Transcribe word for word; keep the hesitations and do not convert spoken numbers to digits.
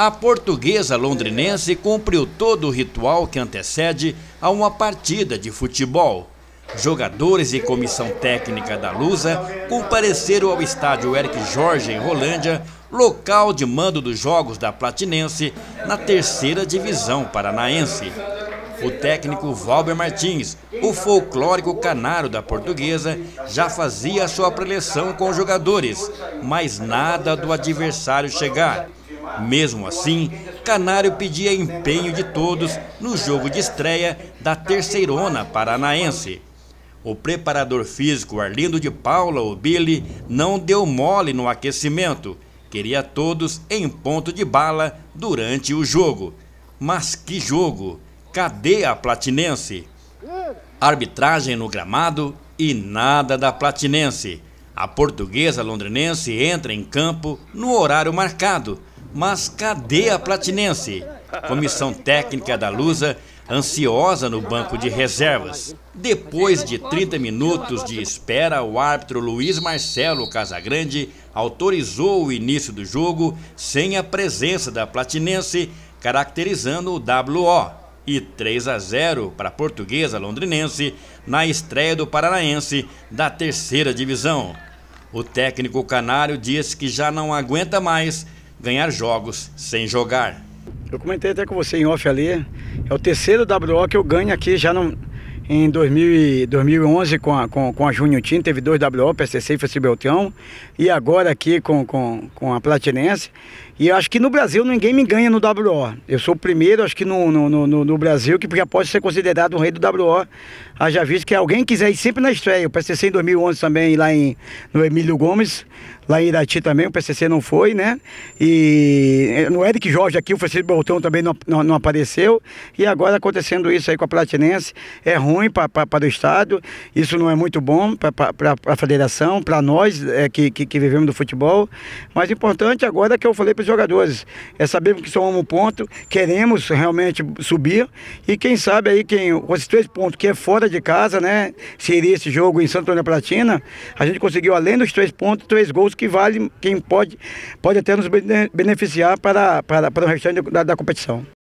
A Portuguesa Londrinense cumpriu todo o ritual que antecede a uma partida de futebol. Jogadores e comissão técnica da Lusa compareceram ao estádio Eric Jorge, em Rolândia, local de mando dos jogos da Platinense na terceira divisão paranaense. O técnico Valber Martins, o folclórico canário da Portuguesa, já fazia sua preleção com os jogadores, mas nada do adversário chegar. Mesmo assim, Canário pedia empenho de todos no jogo de estreia da terceirona paranaense. O preparador físico Arlindo de Paula, o Billy, não deu mole no aquecimento. Queria todos em ponto de bala durante o jogo. Mas que jogo! Cadê a Platinense? Arbitragem no gramado e nada da Platinense. A Portuguesa Londrinense entra em campo no horário marcado. Mas cadê a Platinense? Comissão técnica da Lusa ansiosa no banco de reservas. Depois de trinta minutos de espera, o árbitro Luiz Marcelo Casagrande autorizou o início do jogo sem a presença da Platinense, caracterizando o W O. E três a zero para a Portuguesa Londrinense na estreia do Paranaense da terceira divisão. O técnico canário disse que já não aguenta mais ganhar jogos sem jogar. Eu comentei até com você em off ali, é o terceiro W O que eu ganho aqui já no, em dois mil e onze com a, com, com a Júnior Team, teve dois W O, P S C e F C Beltrão, e agora aqui com, com, com a Platinense. E eu acho que no Brasil ninguém me ganha no W O. Eu sou o primeiro, acho que no, no, no, no Brasil, que já pode ser considerado um rei do W O. Haja visto que alguém quiser ir sempre na estreia. O P S C em dois mil e onze também, lá em, no Emílio Gomes, lá em Irati também, o P S C não foi, né? E no Eric Jorge aqui, o F C Beltrão também não, não, não apareceu. E agora acontecendo isso aí com a Platinense, é ruim para o Estado, isso não é muito bom para a federação, para nós é, que, que, que vivemos do futebol. Mas o importante agora é que eu falei para os jogadores, é saber que somos um ponto, queremos realmente subir e quem sabe aí, quem, com esses três pontos que é fora de casa, né, seria esse jogo em Santo Antônio Platina, a gente conseguiu além dos três pontos, três gols que vale, quem pode, pode até nos beneficiar para, para, para o restante da, da competição.